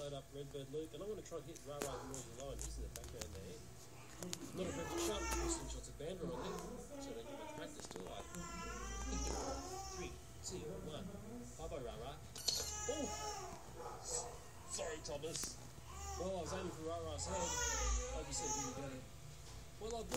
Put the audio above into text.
load up Redbird Luke, and I want to try and hit Rara and Noisy Lion. He's in the background there. Not a perfect shot, there's some shots of Bandra on there, so they give a practice too. 3, 2, 1. Bye-bye, Rara. Oh! Sorry, Thomas. Well, I was aiming for Rara's head. Like you said, here we go. Well, I've